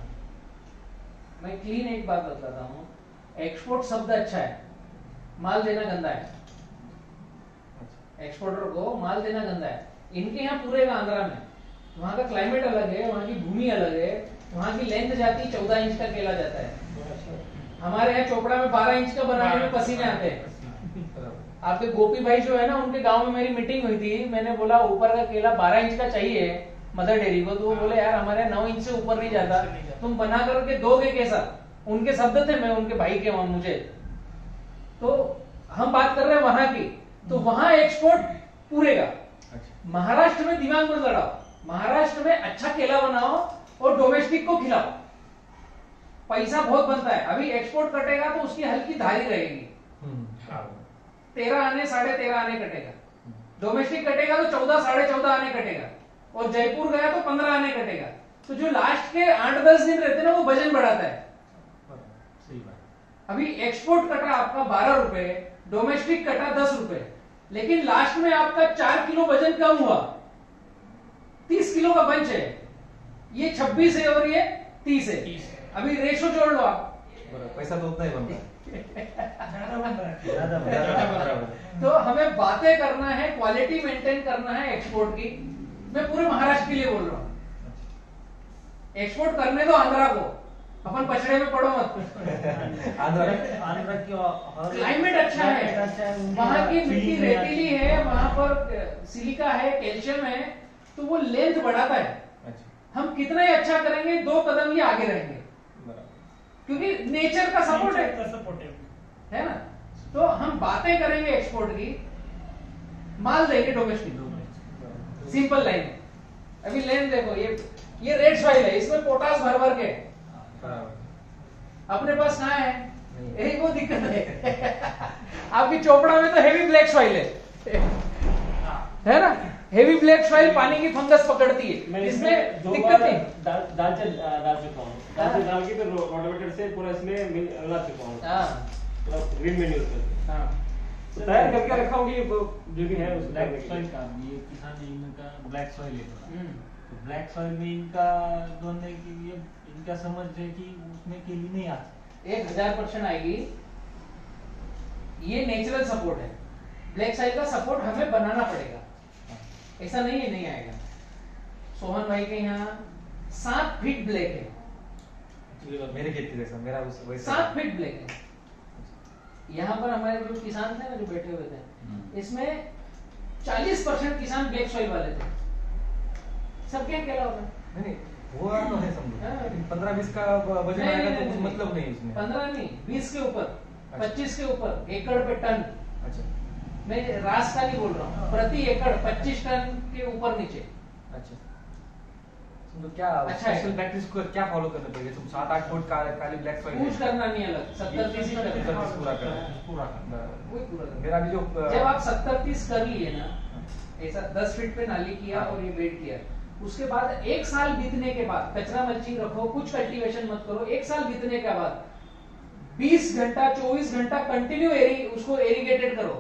[SPEAKER 2] मैं क्लीन एक बात बतलाता हूँ। एक्सपोर्ट शब्द अच्छा है, माल देना गंदा है। एक्सपोर्टर को माल देना गंदा है। इनके यहाँ पूरे आंध्रा में, वहाँ का क्लाइमेट अलग है, वहाँ की भूमि अलग है, वहाँ की लेंथ जाती चौदह इंच का केला जाता है। हमारे यहाँ चोपड़ा में बारह इंच का बनाने में पसीने आते हैं। आपके गोपी भाई जो है ना, उनके गांव में मेरी मीटिंग हुई थी, मैंने बोला ऊपर का केला बारह इंच का चाहिए मदर डेयरी को, तो वो बोले यार हमारे नौ इंच से ऊपर नहीं जाता, तुम बना करके दोगे कैसा? उनके शब्द थे, मैं उनके भाई के वहां मुझे। तो हम बात कर रहे हैं वहां की, तो वहां एक्सपोर्ट पूरे का। महाराष्ट्र में दिमाग मत लड़ाओ, महाराष्ट्र में अच्छा केला बनाओ और डोमेस्टिक को खिलाओ, पैसा बहुत बनता है। अभी एक्सपोर्ट कटेगा तो उसकी हल्की धारी रहेगी, तेरह आने साढ़े तेरह आने कटेगा। डोमेस्टिक कटेगा तो चौदह साढ़े चौदह आने कटेगा, और जयपुर गया तो पंद्रह आने कटेगा। तो जो लास्ट के आठ दस दिन रहते हैं ना, वो वजन बढ़ाता है।
[SPEAKER 6] सही बात।
[SPEAKER 2] अभी एक्सपोर्ट कटा आपका बारह रुपए, डोमेस्टिक कटा दस रुपए, लेकिन लास्ट में आपका चार किलो वजन कम हुआ, तीस किलो का बंच है, ये छब्बीस है और ये तीस है। अभी रेशो जोड़ लो आप,
[SPEAKER 6] पैसा तो उतना ही बन रहा है,
[SPEAKER 3] ज्यादा बन रहा है।
[SPEAKER 6] ज्यादा ज्यादा बन रहा है।
[SPEAKER 2] तो हमें बातें करना है, क्वालिटी मेंटेन करना है एक्सपोर्ट की। मैं पूरे महाराष्ट्र के लिए बोल रहा हूँ, एक्सपोर्ट करने दो आंध्रा को, अपन पछड़े में पड़ो मत।
[SPEAKER 6] आंध्रा
[SPEAKER 4] आंध्र की और
[SPEAKER 2] क्लाइमेट अच्छा है, वहाँ की मिट्टी रेतीली है, वहाँ पर सिलिका है, कैल्शियम है, तो वो लेंथ बढ़ाता है।
[SPEAKER 6] अच्छा
[SPEAKER 2] हम कितना ही अच्छा करेंगे, दो कदम ही आगे रहेंगे,
[SPEAKER 6] बराबर।
[SPEAKER 2] क्योंकि नेचर का सपोर्ट है,
[SPEAKER 3] का सपोर्ट है।
[SPEAKER 2] है ना। तो हम बातें करेंगे एक्सपोर्ट की, माल देंगे डोमेस्टिक, सिंपल लाइन। अभी लेन देखो, ये ये रेड सॉइल है, इसमें पोटास भर भर के,
[SPEAKER 6] बराबर।
[SPEAKER 2] अपने पास कहाँ है, यही वो दिक्कत है। आपकी चोपड़ा में तो हेवी ब्लैक सॉइल है, है ना, हेवी ब्लैक सॉइल पानी की फंगस पकड़ती
[SPEAKER 1] मैं
[SPEAKER 2] है,
[SPEAKER 1] इसमें
[SPEAKER 2] इसमें
[SPEAKER 1] दो
[SPEAKER 2] दिक्कत
[SPEAKER 1] बार
[SPEAKER 2] नहीं।
[SPEAKER 1] दाल दाल चल डाल चुका हूँ, दाल चल डाल के फिर रोटावेटर से पूरा इसमें मिला चुका हूँ,
[SPEAKER 2] हाँ
[SPEAKER 1] ग्रीन मेन्यूर करके।
[SPEAKER 2] हाँ,
[SPEAKER 1] तो तैयार करके रखा हूँ कि वो जो भी है उसको
[SPEAKER 5] ब्लैक
[SPEAKER 1] करने के
[SPEAKER 5] सॉइल
[SPEAKER 1] लिए।
[SPEAKER 5] का ये किसान इनका ब्लैक सॉइल है थोड़ा।
[SPEAKER 2] हम्म।
[SPEAKER 5] तो ब्लैक सॉइल में इनका दोनों की ये इनका समझ है कि उसमें केली नहीं आती।
[SPEAKER 2] एक हजार परसेंट आएगी। ये नेचुरल सपोर्ट है। ब्लैक साइड का सपोर्ट हमें बनाना पड़ेगा, ऐसा नहीं है नहीं आएगा। सोहन भाई के यहाँ सात फीट ब्लैक है,
[SPEAKER 6] मेरे खेत की जैसा मेरा उस वैसा
[SPEAKER 2] सात फीट ब्लैक है। यहाँ पर हमारे जो किसान थे ना जो बैठे हुए थे, इसमें चालीस परसेंट किसान ब्लैक सॉइल वाले थे। सब क्या केला होगा?
[SPEAKER 6] नहीं नहीं हुआ तो है समझो,
[SPEAKER 2] हाँ।
[SPEAKER 6] लेकिन पंद्रह बीस का वजन
[SPEAKER 2] नहीं,
[SPEAKER 6] आएगा
[SPEAKER 2] नहीं,
[SPEAKER 6] तो
[SPEAKER 2] नहीं,
[SPEAKER 6] कुछ
[SPEAKER 2] नहीं।
[SPEAKER 6] मतलब नहीं उसमें।
[SPEAKER 2] पंद्रह नहीं, बीस के ऊपर,
[SPEAKER 6] अच्छा।
[SPEAKER 2] पच्चीस के ऊपर, एकड़ पे टन।
[SPEAKER 6] अच्छा
[SPEAKER 2] मैं रास का नहीं बोल रहा हूँ, प्रति एकड़ पच्चीस टन के ऊपर नीचे।
[SPEAKER 6] अच्छा तो क्या
[SPEAKER 2] अच्छा
[SPEAKER 6] स्पेशल
[SPEAKER 2] है।
[SPEAKER 6] प्रैक्टिस को क्या फॉलो करना पड़ेगा? तुम सात आठ फुट का काली ब्लैक सॉइल
[SPEAKER 2] कुछ करना नहीं अलग, सत्तर तीस ही करना।
[SPEAKER 6] प्रैक्टिस पूरा करना
[SPEAKER 5] पूरा करना।
[SPEAKER 2] वही पूरा करना।
[SPEAKER 6] मेरा भी जो
[SPEAKER 2] जब आप सत्तर तीस कर लिए ना, ऐसा दस फीट पे नाली किया
[SPEAKER 6] हाँ।
[SPEAKER 2] और ये बेड किया, उसके बाद एक साल बीतने के बाद कचरा मल्चिंग रखो, कुछ कल्टीवेशन मत करो, एक साल बीतने के बाद बीस घंटा चौबीस घंटा कंटिन्यू एरी उसको एरीगेटेड करो,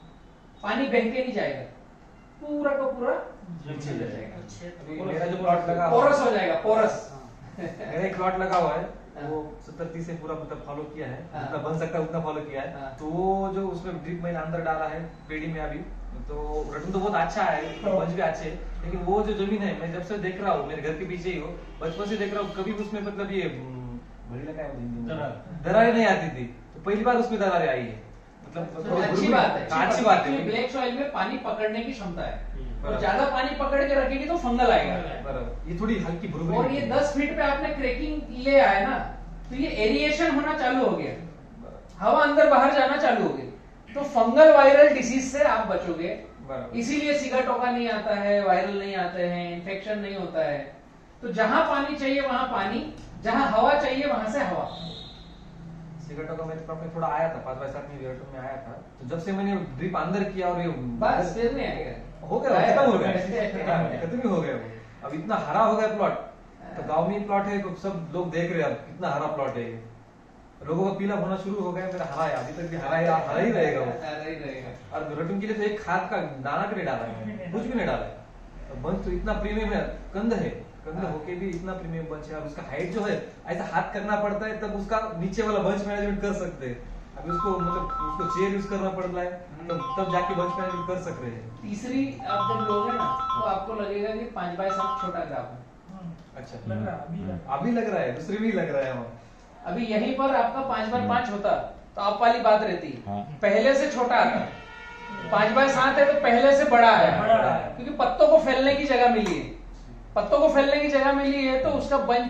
[SPEAKER 2] पानी बह के नहीं जाएगा, पूरा का पूरा
[SPEAKER 6] नीचे ले जाएगा। अभी मेरा जो प्लॉट लगा हुआ
[SPEAKER 2] पोरस हो जाएगा, पोरस।
[SPEAKER 6] मेरा एक प्लॉट लगा हुआ है वो सत्तर तीस से पूरा मतलब फॉलो किया है,
[SPEAKER 2] हाँ।
[SPEAKER 6] जितना बन सकता है उतना फॉलो किया
[SPEAKER 2] हाँ।
[SPEAKER 6] है। तो वो जो उसमें ड्रिप मैंने अंदर डाला है पेड़ी में अभी, तो रटून तो बहुत अच्छा है, बंच भी अच्छे है, लेकिन वो जो जमीन है मैं जब से देख रहा हूँ, मेरे घर के पीछे ही हो, बचपन से देख रहा हूँ, कभी भी उसमें मतलब ये हम्म, भरी लगा है हिंदी में,
[SPEAKER 5] दरार।
[SPEAKER 6] दरारें नहीं आती थी। तो पहली बार उसमें दरारें आई है, मतलब
[SPEAKER 2] तो
[SPEAKER 6] थोड़ी
[SPEAKER 2] अच्छी
[SPEAKER 6] बुरी-
[SPEAKER 2] बात है,
[SPEAKER 6] अच्छी बात है।
[SPEAKER 2] ब्लैक सॉइल में पानी पकड़ने की क्षमता है, और
[SPEAKER 6] बराबर।
[SPEAKER 2] ज्यादा पानी पकड़ के रखेगी तो फंगल आएगा।
[SPEAKER 6] बराबर, ये थोड़ी हल्की भुरभुरी
[SPEAKER 2] और ये
[SPEAKER 6] होती है।
[SPEAKER 2] दस फीट पे आपने क्रैकिंग ले आए ना, तो ये एरिएशन होना चालू हो गया, हवा अंदर बाहर जाना चालू हो गई, तो फंगल वायरल डिसीज से आप बचोगे।
[SPEAKER 6] बराबर।
[SPEAKER 2] इसीलिए सिगाटोका नहीं आता है, वायरल नहीं आते हैं, इन्फेक्शन नहीं होता है। तो जहां पानी चाहिए वहां पानी, जहां हवा चाहिए वहां से हवा।
[SPEAKER 6] सिगरेटों का मेरे पास में थोड़ा आया था, पांच बाई सात में सिगरेटों में आया था, तो जब से मैंने ड्रिप अंदर किया और ये
[SPEAKER 2] बस फिर नहीं आएगा,
[SPEAKER 6] हो गया, खत्म हो गया, खत्म ही हो गया वो। अब इतना हरा हो गया प्लॉट, तो गांव में प्लॉट है तो सब लोग देख रहे हैं अब कितना हरा प्लॉट है ये, लोगों का पीला होना शुरू हो गया, मेरा हरा है, अभी तक भी हरा है, हरा ही रहेगा वो।
[SPEAKER 2] हरा ही रहेगा।
[SPEAKER 6] और रटून के लिए तो एक खाद का दाना भी नहीं डाला है, कुछ भी नहीं डाला है। बंच तो इतना प्रीमियम है, कंद है, कंद होके भी इतना प्रीमियम बंच है, और उसका हाइट जो है ऐसा हाथ करना पड़ता है तब उसका नीचे वाला बंच मैनेजमेंट कर सकते हैं। अभी उसको मतलब उसको चेयर यूज करना पड़ता है, तब तब जाके बंच मैनेजमेंट कर सकते हैं।
[SPEAKER 2] तीसरी आप जब लोगे ना, तो आपको लगेगा कि पांच बाय सात छोटा ग्राफ है।
[SPEAKER 6] अच्छा
[SPEAKER 3] लग रहा है, अभी लग रहा है।
[SPEAKER 6] अभी लग रहा है, दूसरी भी लग रहा है वहाँ।
[SPEAKER 2] अभी यहीं पर आपका पांच बाय पांच होता तो आप वाली बात रहती, पहले से छोटा आता, पांच बाय सात है तो पहले से बड़ा है,
[SPEAKER 3] बड़ा है।
[SPEAKER 2] क्योंकि पत्तों को फैलने की जगह मिली है, पत्तों को फैलने की जगह मिली है, तो उसका बंच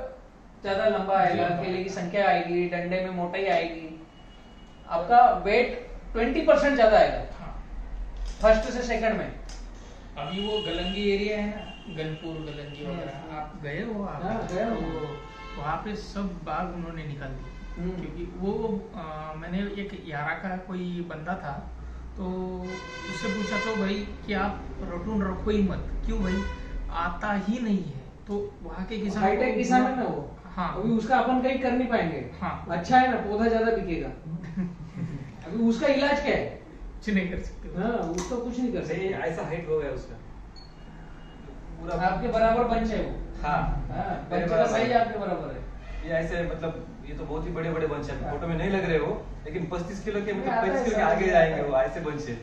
[SPEAKER 2] ज्यादा लंबा आएगा, केले की संख्या आएगी, डंडे में मोटाई आएगी, आपका वेट ट्वेंटी परसेंट ज्यादा आएगा फर्स्ट से सेकंड में।
[SPEAKER 7] अभी वो गलंगी एरिया है ना, गनपुर गलंगी वगैरह, आप गए हो? आप
[SPEAKER 2] हाँ, गया हूँ।
[SPEAKER 7] तो वहाँ पे सब बाग उन्होंने निकाल दिए,
[SPEAKER 2] हम्म।
[SPEAKER 7] क्योंकि वो आ, मैंने एक यारा का कोई बंदा था, तो उससे पूछा तो भाई कि आप रोटून रखो ही मत, क्यों भाई, आता ही नहीं है। तो वहाँ के किसान
[SPEAKER 2] हाईटेक किसान है ना वो,
[SPEAKER 7] हाँ।
[SPEAKER 2] अभी उसका अपन कहीं कर नहीं पाएंगे।
[SPEAKER 7] हाँ।
[SPEAKER 2] अच्छा है ना, पौधा ज्यादा बिकेगा। अभी उसका इलाज क्या है?
[SPEAKER 7] कुछ नहीं कर सकते।
[SPEAKER 2] हाँ, उसका कुछ नहीं कर
[SPEAKER 6] नहीं,
[SPEAKER 2] सकते।
[SPEAKER 6] ऐसा हाइट हो गया उसका पूरा
[SPEAKER 2] आपके बराबर बंच है वो।
[SPEAKER 6] हाँ
[SPEAKER 2] हाँ,
[SPEAKER 6] मेरे
[SPEAKER 2] बंच का
[SPEAKER 6] बराबर।
[SPEAKER 2] साइज आपके बराबर है।
[SPEAKER 6] ये ऐसे मतलब ये तो बहुत ही बड़े बड़े बंच है, फोटो में नहीं लग रहे हो, लेकिन पच्चीस किलो के मतलब
[SPEAKER 2] आता है
[SPEAKER 6] पैंतीस किलो के
[SPEAKER 2] समझ
[SPEAKER 6] आगे
[SPEAKER 2] में
[SPEAKER 6] जाएंगे
[SPEAKER 2] आता है।
[SPEAKER 6] वो, ऐसे बंच है।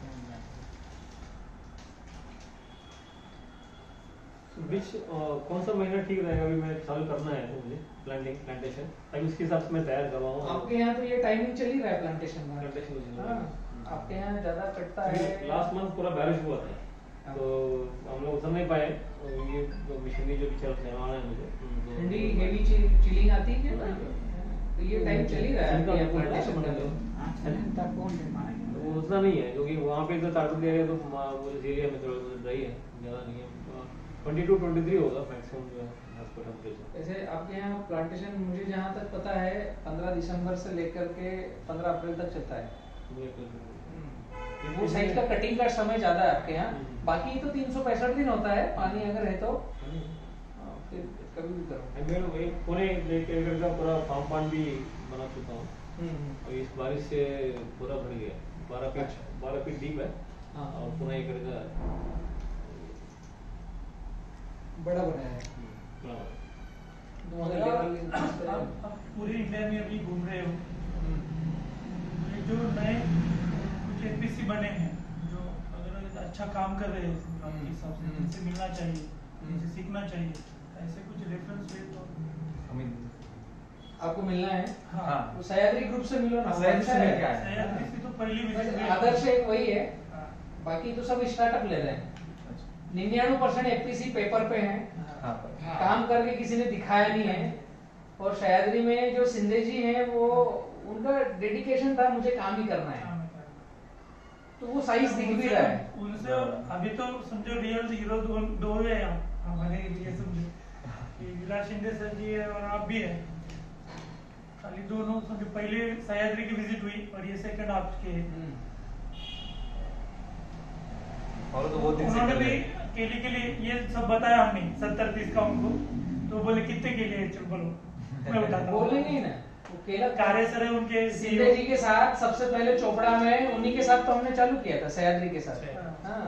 [SPEAKER 1] बीच कौन सा महीना ठीक रहेगा? अभी मैं चालू करना है तो मुझे प्लांटिंग प्लांटेशन, ताकि उसके हिसाब से मैं तैयार करवाऊँ।
[SPEAKER 2] आपके यहाँ तो ये टाइमिंग चल ही रहा है प्लांटेशन का।
[SPEAKER 1] Plantation का चल रहा है।
[SPEAKER 2] हाँ, आपके यहाँ ज्यादा कटता है।
[SPEAKER 1] लास्ट मंथ पूरा बारिश हुआ था,
[SPEAKER 2] हाँ।
[SPEAKER 1] तो हम लोग उतर नहीं पाए, और ये जो मशीनरी जो भी चल चलाना है मुझे, तो-
[SPEAKER 2] ठंडी हेवी चिलिंग आती है ना, तो ये टाइम चल ही रहा है आपके यहाँ प्लांटेशन का तो।
[SPEAKER 1] तो वो उतना नहीं है, क्योंकि वहाँ पे तो टाटू एरिया तो मा- वो इस एरिया में थोड़ा रही है, ज़्यादा नहीं है। ट्वेंटी टू ट्वेंटी थ्री होगा मैक्सिमम जो है हॉस्पिटल टेम्परेचर।
[SPEAKER 2] वैसे आपके यहाँ प्लांटेशन मुझे जहाँ तक पता है पंद्रह दिसंबर से लेकर के पंद्रह अप्रैल तक चलता है। वो साइड का कटिंग का समय ज्यादा है आपके यहाँ,
[SPEAKER 1] हम्म।
[SPEAKER 2] बाकी तो तीन सौ पैंसठ दिन होता है, पानी अगर है तो हाँ, फिर कभी भी करो।
[SPEAKER 1] मैं एक पूरे एक एकड़ का पूरा फार्म पांड भी बना चुका हूँ, और इस बारिश से पूरा भर गया, बारह फीट बारह फीट डीप है।
[SPEAKER 2] हाँ।
[SPEAKER 1] और पुनः एकड़ का
[SPEAKER 2] बड़ा बनाया है।
[SPEAKER 1] बड़ा बना।
[SPEAKER 2] तो वहाँ
[SPEAKER 3] भैया,
[SPEAKER 2] लेवल इस तरह-
[SPEAKER 3] आप आप पूरे इंडिया में अभी घूम रहे हो, ये जो नए कुछ एपीसी बने हैं जो अगर अच्छा काम कर रहे हैं आपके हिसाब से,
[SPEAKER 2] हम्म।
[SPEAKER 3] इनसे मिलना चाहिए, इनसे सीखना चाहिए, ऐसे कुछ रेफरेंस हुए तो
[SPEAKER 2] आपको मिलना है
[SPEAKER 3] हाँ।
[SPEAKER 2] तो सह्याद्री ग्रुप से मिलो ना।
[SPEAKER 6] सह्याद्री से
[SPEAKER 2] अच्छा है।
[SPEAKER 6] मिल के आए।
[SPEAKER 3] सह्याद्री से तो पहली विजिट हुई।
[SPEAKER 2] आदर्श एक वही है,
[SPEAKER 3] हाँ।
[SPEAKER 2] बाकी तो सब स्टार्टअप ले रहे हैं। निन्यानवे परसेंट एपीसी पेपर पे है,
[SPEAKER 6] हाँ
[SPEAKER 2] काम करके किसी ने दिखाया नहीं है। और सह्याद्री में जो सिंधे जी हैं वो उनका डेडिकेशन था मुझे काम ही करना है, तो वो साइज दिख भी रहा है।
[SPEAKER 3] उनसे अभी तो समझो रियल हीरो दो दो है आप हमारे लिए, समझो कि विलास शिंदे सर जी है और आप भी है। खाली दोनों समझो पहले सह्याद्री की विजिट हुई और ये सेकंड आपके है।
[SPEAKER 6] और तो बहुत दिन से
[SPEAKER 3] उन्होंने
[SPEAKER 6] कर
[SPEAKER 3] भी
[SPEAKER 6] रहे हैं।
[SPEAKER 3] केली के लिए ये सब बताया हमने सत्तर तीस का उनको, तो बोले कितने के लिए चल बोलो मैं उठाता हूँ।
[SPEAKER 2] बोलेंगे ही ना, वो केला
[SPEAKER 3] कार्य सर है उनके
[SPEAKER 2] सिंधे जी के साथ सबसे पहले चोपड़ा में उन्हीं के साथ तो हमने चालू किया था सह्याद्री के साथ। हाँ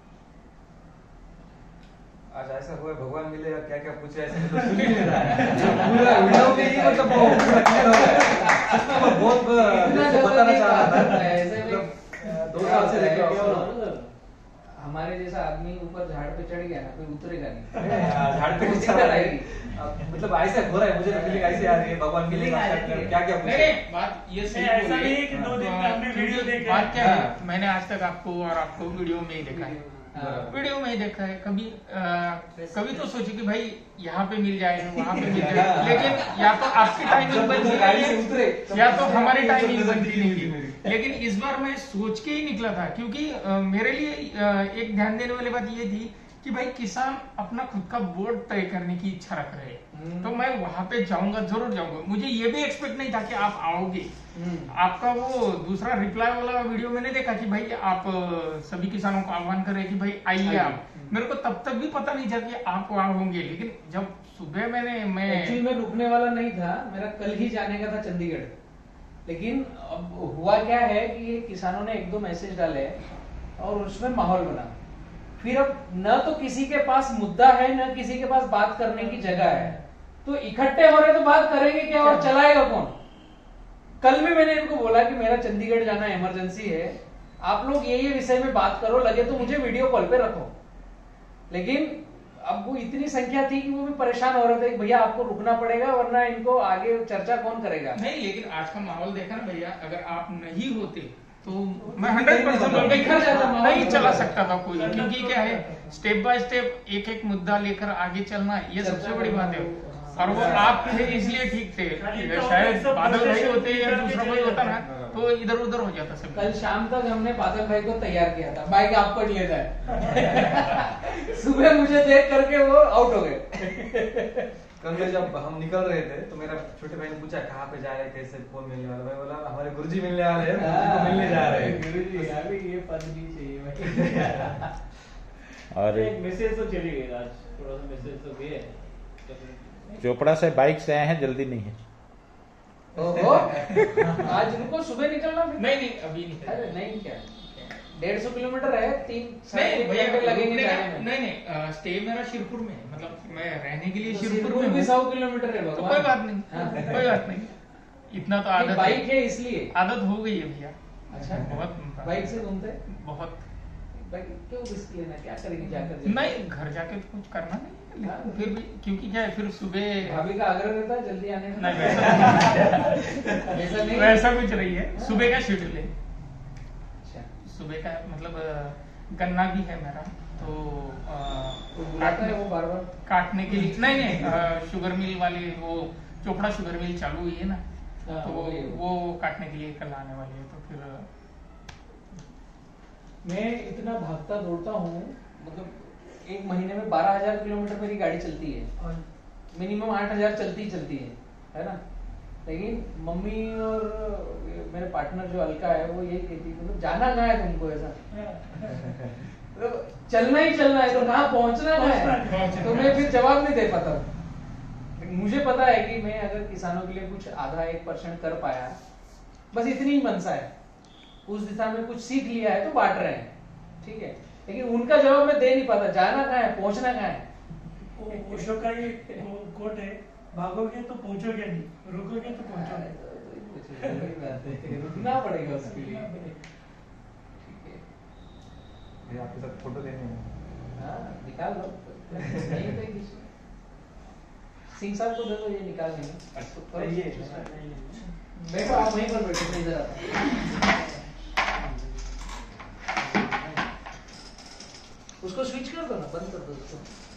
[SPEAKER 6] आज ऐसा हुआ है, भगवान मिले क्या क्या पूछे ऐसे तो सुन ही नहीं रहा है। पूरा वीडियो में ही मतलब वो पूरा clear हो गया है। सच में मैं बहुत
[SPEAKER 2] इतना
[SPEAKER 6] बताना
[SPEAKER 2] जल्दी
[SPEAKER 6] चाह रहा था।
[SPEAKER 2] बात है, ऐसे में
[SPEAKER 6] मतलब, दो साल से लेके
[SPEAKER 2] क्या
[SPEAKER 6] आओ।
[SPEAKER 2] होता है? हमारे जैसा आदमी ऊपर झाड़ पे चढ़ गया ना, कोई उतरेगा नहीं।
[SPEAKER 6] झाड़ पे
[SPEAKER 2] वो
[SPEAKER 6] चढ़
[SPEAKER 2] दिक्कत
[SPEAKER 6] रहा है।
[SPEAKER 2] आएगी।
[SPEAKER 6] अब मतलब ऐसा हो रहा है, मुझे फीलिंग ऐसे आ रही है, भगवान मिले क्या क्या
[SPEAKER 7] नहीं
[SPEAKER 6] पूछे।
[SPEAKER 7] नहीं, बात ये सही
[SPEAKER 3] नहीं, ऐसा
[SPEAKER 7] बोली
[SPEAKER 3] नहीं है कि दो दिन में हमने
[SPEAKER 7] क्योंकि
[SPEAKER 3] वीडियो देखे।
[SPEAKER 7] बात क्या है,
[SPEAKER 6] हाँ।
[SPEAKER 7] मैंने आज तक आपको और आपको वीडियो में ही देखा है,
[SPEAKER 2] हाँ।
[SPEAKER 7] वीडियो में ही देखा है। कभी आ, कभी तो सोचे कि भाई यहाँ पे मिल जाए वहाँ पे मिल जाए, लेकिन या तो आपकी टाइमिंग बनती
[SPEAKER 6] गाड़ी से
[SPEAKER 7] नहीं
[SPEAKER 6] उतरे,
[SPEAKER 7] है या तो हमारी
[SPEAKER 6] तो
[SPEAKER 7] टाइमिंग
[SPEAKER 6] नजर
[SPEAKER 7] बनती
[SPEAKER 6] नहीं
[SPEAKER 7] नहीं
[SPEAKER 6] हुई
[SPEAKER 7] है।
[SPEAKER 6] मेरी।
[SPEAKER 7] लेकिन इस बार मैं सोच के ही निकला था, क्योंकि आ, मेरे लिए आ, एक ध्यान देने वाली बात ये थी कि भाई किसान अपना खुद का बोर्ड तय करने की इच्छा रख रहे हैं, तो मैं वहां पे जाऊंगा, जरूर जाऊंगा। मुझे ये भी एक्सपेक्ट नहीं था कि आप आओगे। आपका वो दूसरा रिप्लाई वाला वीडियो मैंने देखा कि भाई आप अ, सभी किसानों को आह्वान कर रहे हैं कि भाई आइए आप। मेरे को तब तक भी पता नहीं था कि आप वहां होंगे, लेकिन जब सुबह मैंने मैं
[SPEAKER 2] एक्चुअली मैं रुकने वाला नहीं था, मेरा कल ही जाने का था चंडीगढ़। लेकिन अब हुआ क्या है कि ये किसानों ने एक दो मैसेज डाले और उसमें माहौल बना। फिर अब न तो किसी के पास मुद्दा है न किसी के पास बात करने की जगह है, तो इकट्ठे हो रहे तो बात करेंगे क्या और चलाएगा कौन। कल भी मैंने इनको बोला कि मेरा चंडीगढ़ जाना इमरजेंसी है, आप लोग ये ये विषय में बात करो, लगे तो मुझे वीडियो कॉल पे रखो। लेकिन अब वो इतनी संख्या थी कि वो भी परेशान हो रहे थे कि भैया आपको रुकना पड़ेगा वरना इनको आगे चर्चा कौन करेगा।
[SPEAKER 7] नहीं, लेकिन आज का माहौल देखा ना भैया, अगर आप नहीं होते तो मैं हंड्रेड परसेंट
[SPEAKER 2] बिखर जाता माहौल।
[SPEAKER 7] नहीं चला सकता था कोई, क्योंकि क्या है स्टेप बाय स्टेप एक एक मुद्दा लेकर आगे चलना, ये सबसे बड़ी बात है। और वो आप थे इसलिए ठीक थे, शायद बादल भाई होते या दूसरा कोई होता ना तो इधर उधर हो जाता सब।
[SPEAKER 2] कल शाम तक हमने बादल भाई को तैयार किया था, बाइक आप पर ले जाए। सुबह मुझे देख करके वो आउट हो गए।
[SPEAKER 6] कल में जब हम निकल रहे थे तो मेरा छोटे भाई ने पूछा कहाँ पे जा रहे हैं, कैसे कौन मिलने वाला। मैं बोला हमारे गुरुजी मिलने वाले हैं, गुरुजी को मिलने जा रहे हैं।
[SPEAKER 1] गुरुजी अभी ये पद नहीं चाहिए भाई।
[SPEAKER 8] और
[SPEAKER 1] एक मैसेज तो चली गई आज, थोड़ा सा मैसेज तो गया है।
[SPEAKER 8] चोपड़ा से बाइक से आए हैं, जल्दी नहीं है।
[SPEAKER 2] ओहो, आज इनको सुबह निकलना फिर?
[SPEAKER 7] नहीं नहीं अभी नहीं
[SPEAKER 2] अरे नहीं, क्या डेढ़ सौ किलोमीटर है, तीन साढ़े
[SPEAKER 7] नहीं
[SPEAKER 2] तीन
[SPEAKER 7] भैया
[SPEAKER 2] घंटे लगेंगे
[SPEAKER 7] रुकने
[SPEAKER 2] जाने
[SPEAKER 7] का-
[SPEAKER 2] में।
[SPEAKER 7] नहीं नहीं स्टे मेरा शिरपुर में है, मतलब मैं रहने के लिए
[SPEAKER 2] तो
[SPEAKER 7] शिरपुर
[SPEAKER 2] शिरपुर
[SPEAKER 7] में
[SPEAKER 2] भी
[SPEAKER 7] हूँ,
[SPEAKER 2] सौ किलोमीटर है
[SPEAKER 7] तो
[SPEAKER 2] भगवान।
[SPEAKER 7] कोई बात नहीं,
[SPEAKER 2] हाँ।
[SPEAKER 7] कोई बात नहीं, इतना तो आदत
[SPEAKER 2] बाइक है इसलिए।
[SPEAKER 7] आदत हो गई है भैया।
[SPEAKER 2] अच्छा,
[SPEAKER 7] बहुत
[SPEAKER 2] बाइक से घूमते?
[SPEAKER 7] बहुत
[SPEAKER 2] बाइक क्यों रिस्क लेना, क्या करेंगे जाकर?
[SPEAKER 7] नहीं, घर जाके तो कुछ करना नहीं है, लेकिन फिर भी क्योंकि क्या है फिर सुबह
[SPEAKER 2] भाभी का आग्रह रहता है जल्दी आने का?
[SPEAKER 7] नहीं वैसा
[SPEAKER 2] वैसा नहीं,
[SPEAKER 7] वैसा कुछ नहीं है, सुबह का शेड्यूल है।
[SPEAKER 2] अच्छा,
[SPEAKER 7] सुबह का मतलब अ, गन्ना भी है मेरा, तो अ,
[SPEAKER 2] तो बुलाता है
[SPEAKER 7] काटने
[SPEAKER 2] वो बार बार?
[SPEAKER 7] काटने के लिए नहीं नहीं अ, शुगर मिल वाली वो चोपड़ा शुगर मिल चालू हुई है ना,
[SPEAKER 2] हाँ,
[SPEAKER 7] तो
[SPEAKER 2] वही है।
[SPEAKER 7] वो काटने के लिए कल आने वाली है, तो फिर
[SPEAKER 2] मैं इतना भागता दौड़ता हूँ, मतलब एक महीने में बारह हजार किलोमीटर मेरी गाड़ी चलती है, मिनिमम आठ हजार चलती ही चलती है, है ना। लेकिन मम्मी और मेरे पार्टनर जो अलका है वो यही कहती है मतलब जाना कहाँ है तुमको, ऐसा तो चलना ही चलना है, तो कहाँ पहुंचना कहाँ है। तो मैं फिर जवाब नहीं दे पाता हूँ। मुझे पता है कि मैं अगर किसानों के लिए कुछ आधा एक परसेंट कर पाया बस इतनी ही मनसा है, उस दिशा में कुछ सीख लिया है तो बांट रहे हैं, ठीक है। लेकिन उनका जवाब मैं दे नहीं पाता, जाना कहाँ है, पहुंचना कहाँ है।
[SPEAKER 3] ओ- ओशो का ये कोट है, भागोगे तो पहुंचोगे नहीं, रुकोगे तो पहुंचोगे।
[SPEAKER 2] रुकना पड़ेगा उसके लिए।
[SPEAKER 6] ये आपके साथ फोटो लेने हैं।
[SPEAKER 2] हाँ निकाल लो, नहीं तो एक सिंह साहब को दे दो, ये निकाल लेंगे। बैठो आप वहीं पर बैठो, मैं इधर आता हूं। उसको स्विच कर दो ना, बंद कर दो उसको।